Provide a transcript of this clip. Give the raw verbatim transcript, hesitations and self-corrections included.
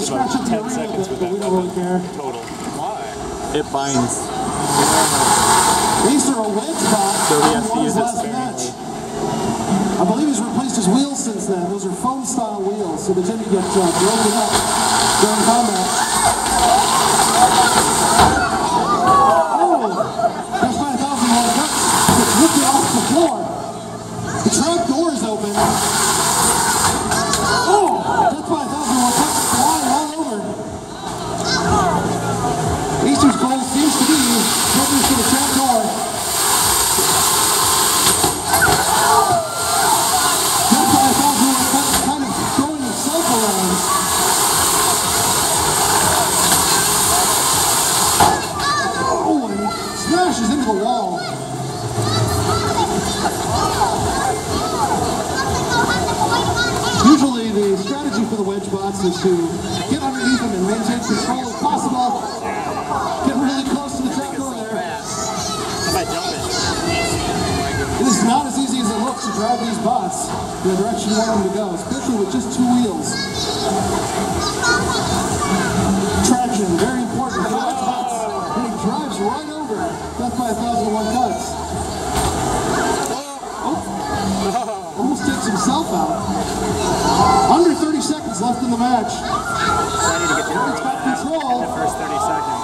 takes about ten seconds with that weapon total. Why? It binds. These are a wedge bot. So he has to use it sparingly. I believe he's replaced his wheels since then. Those are foam style wheels, so they tend to get uh, broken up during combat. Oh! That's by a thousand more cuts. It's ripped off the floor. The trap door is open. Oh! That's by a thousand more cuts flying all over. Easter's goal seems to be getting to the trap door. Smashes into the wall. Usually the strategy for the wedge bots is to get underneath them and maintain control if possible. Get really close to the trap door there. It is not as easy as it looks to drive these bots in the direction you want them to go, especially with just two wheels. Traction, very important for wedge bots. And he drives right over. Death by a thousand and one cuts. Oh, almost takes himself out. Under thirty seconds left in the match. So I need to get the got control. in the first thirty seconds.